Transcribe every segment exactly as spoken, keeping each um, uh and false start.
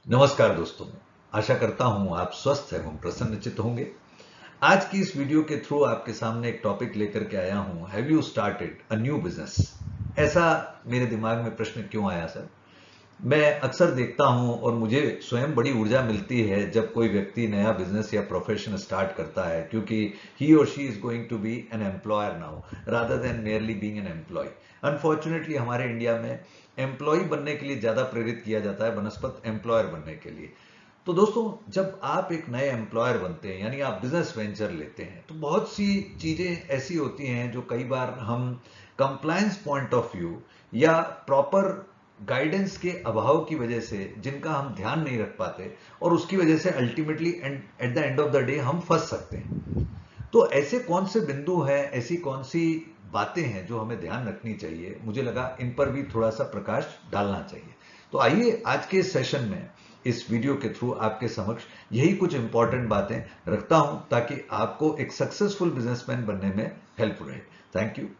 नमस्कार दोस्तों, आशा करता हूं आप स्वस्थ एवं प्रसन्नचित्त होंगे। आज की इस वीडियो के थ्रू आपके सामने एक टॉपिक लेकर के आया हूं, have you started a new business. ऐसा मेरे दिमाग में प्रश्न क्यों आया सर? मैं अक्सर देखता हूं और मुझे स्वयं बड़ी ऊर्जा मिलती है जब कोई व्यक्ति नया बिजनेस या प्रोफेशन स्टार्ट करता है, क्योंकि ही और she is going to be an employer now rather than merely being an employee. Unfortunately हमारे इंडिया में एम्प्लॉय बनने के लिए ज्यादा प्रेरित किया जाता है बनस्पत एम्प्लॉयर बनने के लिए। तो दोस्तों, जब आप एक नए एम्प्लॉयर बनते हैं यानी आप बिजनेस वेंचर लेते हैं, तो बहुत सी चीजें ऐसी होती हैं जो कई बार हम कंप्लायंस पॉइंट ऑफ व्यू या प्रॉपर गाइडेंस के अभाव की वजह से जिनका हम ध्यान नहीं रख पाते, और उसकी वजह से ultimately at the end of the day हम फंस सकते हैं। तो ऐसे कौन से बिंदु हैं, ऐसी कौन सी बातें हैं जो हमें ध्यान रखनी चाहिए, मुझे लगा इन पर भी थोड़ा सा प्रकाश डालना चाहिए। तो आइए आज के सेशन में इस वीडियो के थ्रू आपके समक्ष यही कुछ इंपॉर्टेंट बातें रखता हूं ताकि आपको एक सक्सेसफुल बिजनेसमैन बनने में हेल्प रहे। Thank you.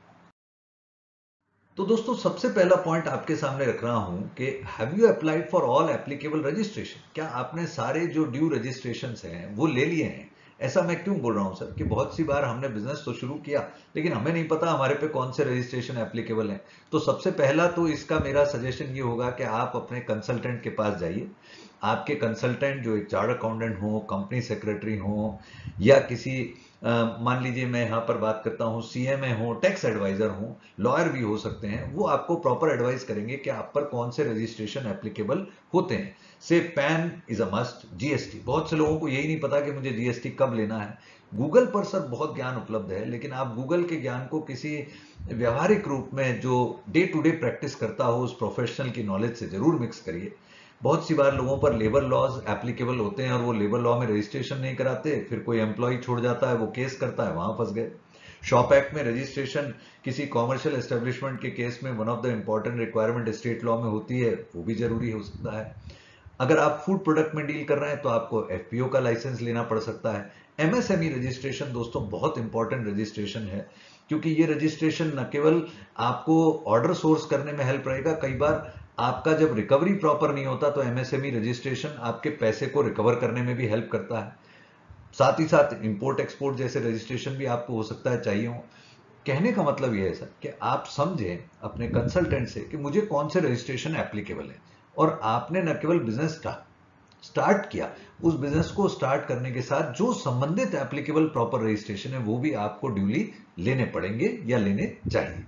तो दोस्तों, सबसे पहला पॉइंट आपके सामने रख रहा हूं कि have you applied for all applicable registration. क्या आपने सारे जो ड्यू रजिस्ट्रेशन हैं वो ले लिए हैं? ऐसा मैं क्यों बोल रहा हूं सर कि बहुत सी बार हमने बिजनेस तो शुरू किया लेकिन हमें नहीं पता हमारे पे कौन से रजिस्ट्रेशन एप्लीकेबल हैं। तो सबसे पहला तो इसका मेरा सजेशन ये होगा कि आप अपने कंसल्टेंट के पास जाइए। आपके कंसल्टेंट जो एक चार्ट अकाउंटेंट हो, कंपनी सेक्रेटरी हो, या किसी अ, मान लीजिए मैं यहाँ पर बात करता हूँ सीएमए हो, टैक्स एडवाइजर हो, लॉयर भी हो सकते हैं, वो आपको प्रॉपर एडवाइस करेंगे कि आप पर कौन से रजिस्ट्रेशन एप्लीकेबल होते हैं। से PAN is a must, GST, बहुत से लोगों को यही नहीं पता कि मुझे जीएसटी कब लेना है। गूगल पर सर बहुत ज्ञान उपलब्ध है, लेकिन आप गूगल के ज्ञान को किसी व्यवहारिक रूप में जो डे टू डे प्रैक्टिस करता हो उस प्रोफेशनल की नॉलेज से जरूर मिक्स करिए। बहुत सी बार लोगों पर लेबर लॉज एप्लीकेबल होते हैं और वो लेबर लॉ में रजिस्ट्रेशन नहीं कराते, फिर कोई एम्प्लॉय छोड़ जाता है, वो केस करता है, वहां फंस गए। शॉप एक्ट में रजिस्ट्रेशन किसी कॉमर्शियल एस्टेब्लिशमेंट के केस में one of the important requirement state law में होती है, वो भी जरूरी हो सकता है। अगर आप फूड प्रोडक्ट में डील कर रहे हैं तो आपको एफपीओ का लाइसेंस लेना पड़ सकता है। एमएसएमई रजिस्ट्रेशन दोस्तों बहुत इंपॉर्टेंट रजिस्ट्रेशन है, क्योंकि ये रजिस्ट्रेशन न केवल आपको ऑर्डर सोर्स करने में हेल्प रहेगा, कई बार आपका जब रिकवरी प्रॉपर नहीं होता तो एमएसएमई रजिस्ट्रेशन आपके पैसे को रिकवर करने में भी हेल्प करता है। साथ ही साथ इंपोर्ट एक्सपोर्ट जैसे रजिस्ट्रेशन भी आपको हो सकता है चाहिए हो। कहने का मतलब यह है सर कि आप समझें अपने कंसल्टेंट से कि मुझे कौन से रजिस्ट्रेशन एप्लीकेबल है, और आपने न केवल बिजनेस स्टार्ट किया, उस बिजनेस को स्टार्ट करने के साथ जो संबंधित एप्लीकेबल प्रॉपर रजिस्ट्रेशन है वो भी आपको ड्यूली लेने पड़ेंगे या लेने चाहिए।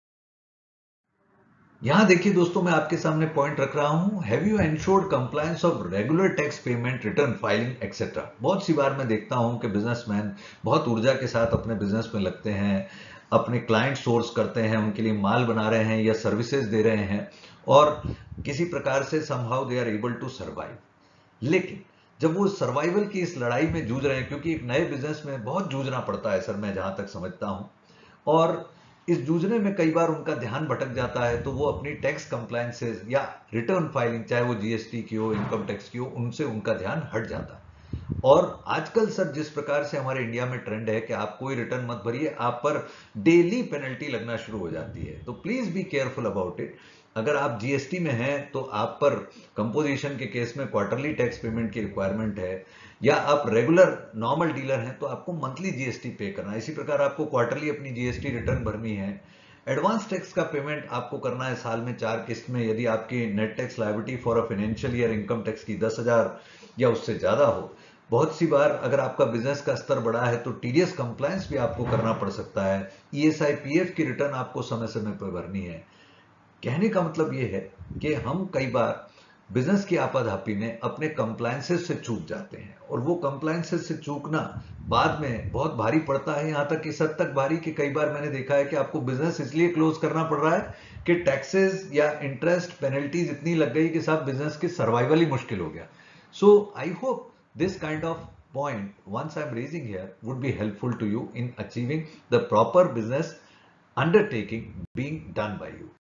यहां देखिए दोस्तों, मैं आपके सामने पॉइंट रख रहा हूं, have you ensured compliance of regular tax payment, return filing etcetera. बहुत सी बार मैं देखता हूं कि बिजनेसमैन बहुत ऊर्जा के साथ अपने बिजनेस में लगते हैं, अपने क्लाइंट सोर्स करते हैं, उनके लिए माल बना रहे हैं या सर्विसेज दे रहे हैं, और किसी प्रकार से somehow they are able to survive. लेकिन जब वो सर्वाइवल की इस लड़ाई में जूझ रहे हैं, क्योंकि एक नए बिजनेस में बहुत जूझना पड़ता है सर, मैं जहां तक समझता हूं, और इस जूझने में कई बार उनका ध्यान भटक जाता है, तो वो अपनी टैक्स कंप्लायंसेस या रिटर्न फाइलिंग, चाहे वो जीएसटी की हो, इनकम टैक्स की हो, उनसे उनका ध्यान हट जाता है। और आजकल सर जिस प्रकार से हमारे इंडिया में ट्रेंड है कि आप कोई रिटर्न मत भरिए, आप पर डेली पेनल्टी लगना शुरू हो जाती है। तो please be careful about it. अगर आप जीएसटी में हैं तो आप पर कंपोजिशन के केस में क्वार्टरली टैक्स पेमेंट की रिक्वायरमेंट है, या आप रेगुलर नॉर्मल डीलर हैं तो आपको मंथली जीएसटी पे करना है। इसी प्रकार आपको क्वार्टरली अपनी जीएसटी रिटर्न भरनी है। एडवांस टैक्स का पेमेंट आपको करना है साल में चार किस्त में, यदि आपकी net tax liability for a financial year income tax की दस हजार या उससे ज्यादा हो। बहुत सी बार अगर आपका बिजनेस का स्तर बड़ा है तो टीडीएस कंप्लायंस भी आपको करना पड़ सकता है। ईएसआई पीएफ की रिटर्न आपको समय समय पर भरनी है। कहने का मतलब यह है कि हम कई बार बिजनेस की आपाधापी में अपने कंप्लायंसेस से चूक जाते हैं, और वो कंप्लायंसेस से चूकना बाद में बहुत भारी पड़ता है। यहां तक इस हद तक भारी कि कई बार मैंने देखा है कि आपको बिजनेस इसलिए क्लोज करना पड़ रहा है कि टैक्सेस या इंटरेस्ट पेनल्टीज इतनी लग गई कि साहब बिजनेस की सर्वाइवल ही मुश्किल हो गया। So I hope this kind of point once I'm raising here would be helpful to you in achieving the proper business undertaking being done by you.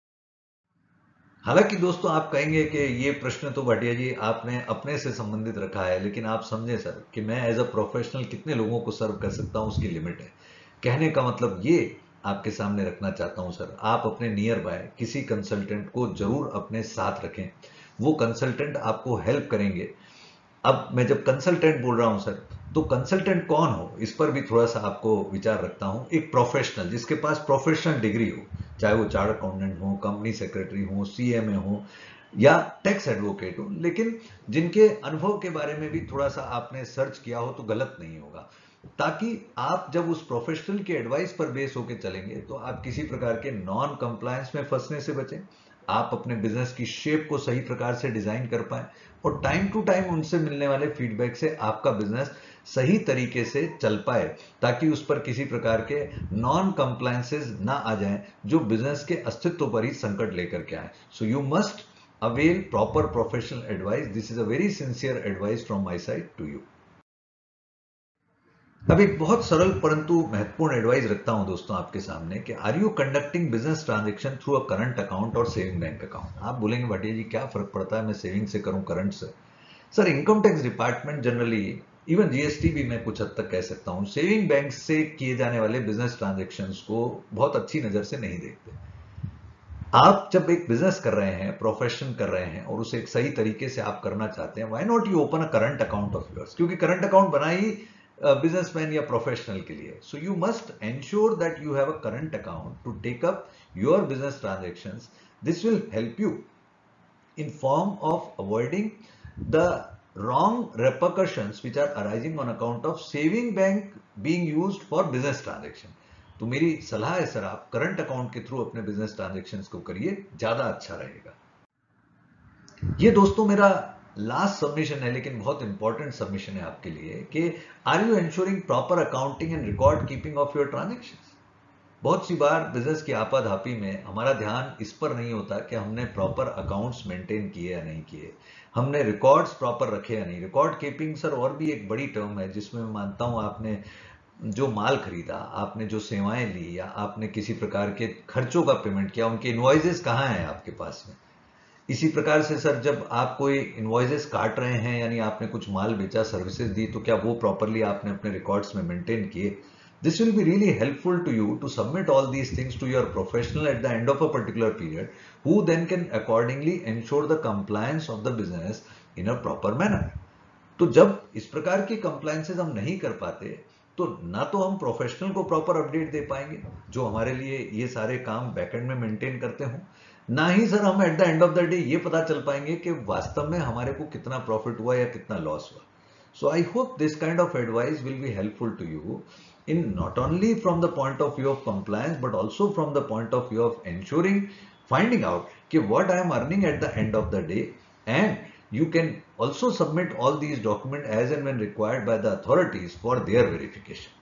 हालांकि दोस्तों आप कहेंगे कि ये प्रश्न तो भाटिया जी आपने अपने से संबंधित रखा है, लेकिन आप समझे सर कि मैं एज अ प्रोफेशनल कितने लोगों को सर्व कर सकता हूं, उसकी लिमिट है। कहने का मतलब ये आपके सामने रखना चाहता हूं सर, आप अपने नियर बाय किसी कंसल्टेंट को जरूर अपने साथ रखें। वो कंसल्टेंट आपको हेल्प करेंगे। अब मैं जब कंसल्टेंट बोल रहा हूं सर, तो कंसल्टेंट कौन हो इस पर भी थोड़ा सा आपको विचार रखता हूं। एक प्रोफेशनल जिसके पास प्रोफेशनल डिग्री हो, चाहे वो चार्टर्ड अकाउंटेंट हो, कंपनी सेक्रेटरी हो, सीएमए हो या टैक्स एडवोकेट हो, लेकिन जिनके अनुभव के बारे में भी थोड़ा सा आपने सर्च किया हो तो गलत नहीं होगा, ताकि आप जब उस प्रोफेशनल की एडवाइस पर बेस होकर चलेंगे तो आप किसी प्रकार के नॉन कंप्लायंस में फंसने से बचें, आप अपने बिजनेस की शेप को सही प्रकार से डिजाइन कर पाए और टाइम टू टाइम उनसे मिलने वाले फीडबैक से आपका बिजनेस सही तरीके से चल पाए, ताकि उस पर किसी प्रकार के नॉन कंप्लायंसेस ना आ जाएं जो बिजनेस के अस्तित्व पर ही संकट लेकर के आए। So you must avail proper professional advice. This is a very sincere advice from my side to you. अब एक बहुत सरल परंतु महत्वपूर्ण एडवाइस रखता हूं दोस्तों आपके सामने कि are you conducting business transaction through a current account और सेविंग बैंक अकाउंट। आप बोलेंगे भाटिया जी क्या फर्क पड़ता है मैं सेविंग से करूं करंट से। Sir income tax department generally, even GST भी मैं कुछ हद तक कह सकता हूं, सेविंग बैंक से किए जाने वाले बिजनेस ट्रांजेक्शन्स को बहुत अच्छी नजर से नहीं देखते। आप जब एक बिजनेस कर रहे हैं, प्रोफेशन कर रहे हैं और उसे एक सही तरीके से आप करना चाहते हैं, why not you open a current account of yours, क्योंकि करंट अकाउंट बना ही बिजनेसमैन या प्रोफेशनल के लिए। So you must ensure that you have a current account to take up your business transactions. This will help you in form of avoiding the wrong repercussions which are arising on account of saving bank being used for business transaction। तो मेरी सलाह है sir आप current account के through अपने business transactions को करिए, ज्यादा अच्छा रहेगा। ये दोस्तों मेरा लास्ट सबमिशन है, लेकिन बहुत इंपॉर्टेंट सबमिशन है आपके लिए कि are you ensuring proper accounting and record keeping of your transactions. बहुत सी बार बिजनेस की आपाधापी में हमारा ध्यान इस पर नहीं होता कि हमने प्रॉपर अकाउंट्स मेंटेन किए या नहीं किए, हमने रिकॉर्ड्स प्रॉपर रखे या नहीं। रिकॉर्ड कीपिंग सर और भी एक बड़ी टर्म है जिसमें मैं मानता हूं आपने जो माल खरीदा, आपने जो सेवाएं ली या आपने किसी प्रकार के खर्चों का पेमेंट किया, उनके इनवॉइसेस कहाँ हैं आपके पास में। इसी प्रकार से सर जब आप कोई इनवॉइसेस काट रहे हैं यानी आपने कुछ माल बेचा, सर्विसेज दी, तो क्या वो प्रॉपरली आपने अपने रिकॉर्ड्स में मेंटेन किए। This will be really helpful to you to submit all these things to your professional at the end of a particular period, who then can accordingly ensure the compliance of the business in a proper manner। तो जब इस प्रकार की compliances हम नहीं कर पाते तो ना तो हम प्रोफेशनल को प्रॉपर अपडेट दे पाएंगे जो हमारे लिए ये सारे काम बैकएंड में मेंटेन करते हों, ना ही सर हम at the end of the day ये पता चल पाएंगे कि वास्तव में हमारे को कितना प्रॉफिट हुआ या कितना लॉस हुआ। So I hope this kind of advice will be helpful to you in not only from the point of view of compliance but also from the point of view of ensuring, finding out कि what I am earning at the end of the day, and you can also submit all these documents as and when required by the authorities for their verification।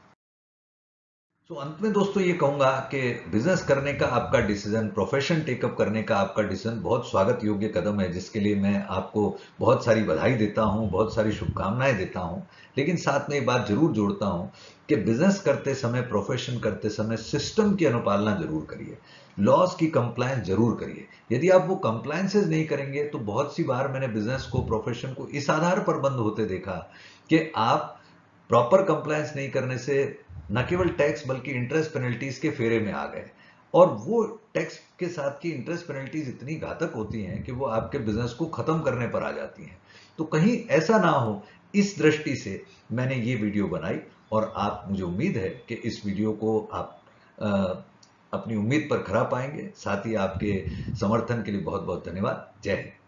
तो so, अंत में दोस्तों ये कहूंगा कि business करने का आपका डिसीजन, प्रोफेशन टेकअप करने का आपका डिसीजन बहुत स्वागत योग्य कदम है, जिसके लिए मैं आपको बहुत सारी बधाई देता हूं, बहुत सारी शुभकामनाएं देता हूं। लेकिन साथ में एक बात जरूर जोड़ता हूं कि बिजनेस करते समय, प्रोफेशन करते समय सिस्टम की अनुपालना जरूर करिए, लॉज की कंप्लायंस जरूर करिए। यदि आप वो कंप्लायंसेस नहीं करेंगे तो बहुत सी बार मैंने बिजनेस को, प्रोफेशन को इस आधार पर बंद होते देखा कि आप प्रॉपर कंप्लायंस नहीं करने से न केवल टैक्स बल्कि इंटरेस्ट पेनल्टीज के फेरे में आ गए, और वो टैक्स के साथ की इंटरेस्ट पेनल्टीज इतनी घातक होती हैं कि वो आपके बिजनेस को खत्म करने पर आ जाती हैं। तो कहीं ऐसा ना हो, इस दृष्टि से मैंने ये वीडियो बनाई, और आप, मुझे उम्मीद है कि इस वीडियो को आप आ, अपनी उम्मीद पर खरा पाएंगे। साथ ही आपके समर्थन के लिए बहुत बहुत धन्यवाद। जय हिंद।